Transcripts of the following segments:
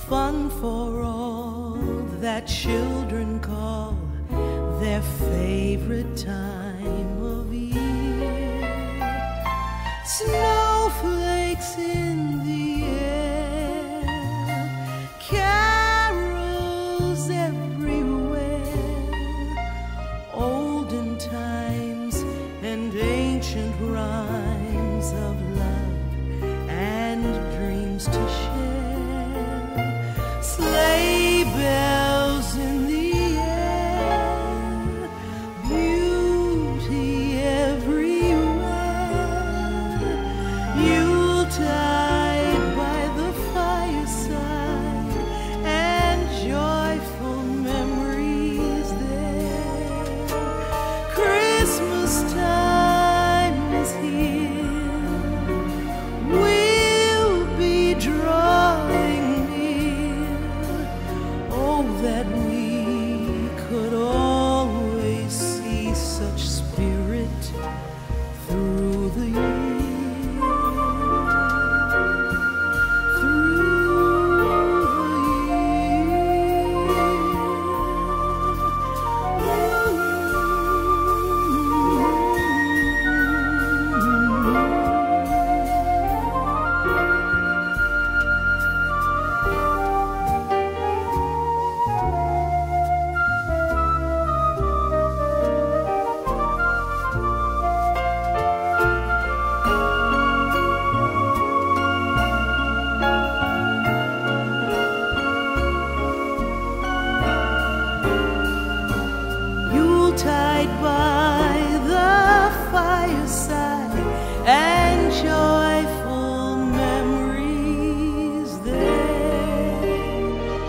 fun for all that children call their favorite time of year. Snowflakes in the air, carols everywhere, olden times and ancient rhymes of love and dreams to share. Sleigh bells in the air, beauty everywhere, Yuletide by the fireside, and joyful memories there. Christmas time is here, we'll be drawing near. Oh, that we could always see such spirit through the year. Yuletide by the fireside, and joyful memories there.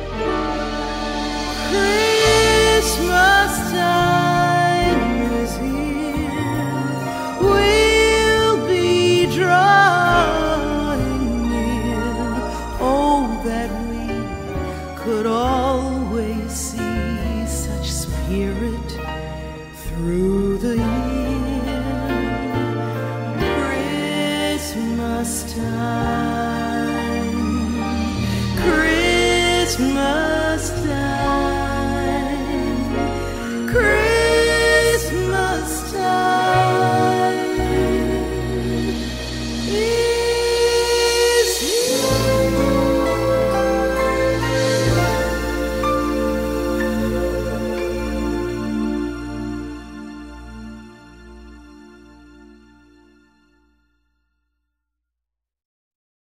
Christmas time is here, we'll be drawing near. Oh, that we could always see such spirit through the year. Christmas time, Christmas